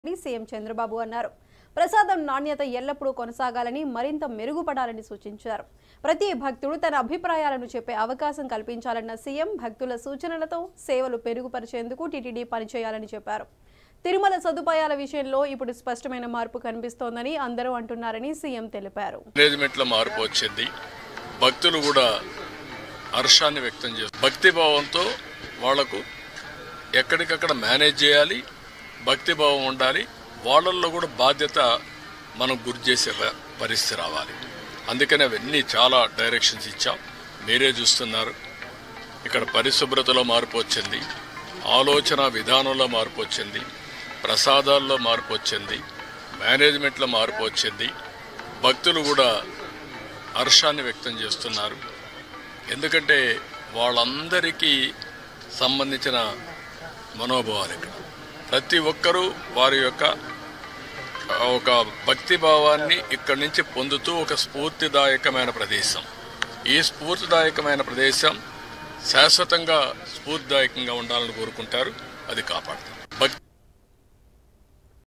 CM Chandrababu అన్నారు. ప్రసాదం నాణ్యత ఎల్లప్పుడూ కొనసాగాలని, మరింత మెరుగుపడాలని సూచించారు. ప్రతి భక్తుడు తన అభిప్రాయాలను చెప్పే అవకాశం కల్పించాలన్న సీఎం భక్తుల సూచనలతో సేవలు పెరుగుపరిచేందుకు టీటీడీ పనిచేయాలని చెప్పారు. తిరుమల సదుపాయాల విషయంలో ఇప్పుడు స్పష్టమైన మార్పు కనిపిస్తోందని అందరూ అంటున్నారని సీఎం తెలిపారు. మేనేజ్మెంట్లో మార్పు వచ్చింది. భక్తులు కూడా హర్షాన్ని వ్యక్తం చేస్తారు. భక్తిభావంతో వాళ్లకు ఎక్కడికక్కడ మేనేజ్ చేయాలి, భక్తిభావం ఉండాలి. వాళ్ళల్లో కూడా బాధ్యత మనం గుర్తు చేసే పరిస్థితి రావాలి. అందుకని అవన్నీ చాలా డైరెక్షన్స్ ఇచ్చాం. మీరే చూస్తున్నారు. ఇక్కడ పరిశుభ్రతలో మార్పు వచ్చింది, ఆలోచన విధానంలో మార్పు వచ్చింది, ప్రసాదాల్లో మార్పు వచ్చింది, మేనేజ్మెంట్లో మార్పు వచ్చింది. భక్తులు కూడా హర్షాన్ని వ్యక్తం చేస్తున్నారు. ఎందుకంటే వాళ్ళందరికీ సంబంధించిన మనోభావాలు ఇక్కడ ప్రతి ఒక్కరూ వారి యొక్క ఒక భక్తిభావాన్ని ఇక్కడి నుంచి పొందుతూ ఒక స్ఫూర్తిదాయకమైన ప్రదేశం. ఈ స్ఫూర్తిదాయకమైన ప్రదేశం శాశ్వతంగా స్ఫూర్తిదాయకంగా ఉండాలని కోరుకుంటారు. అది కాపాడుతారు.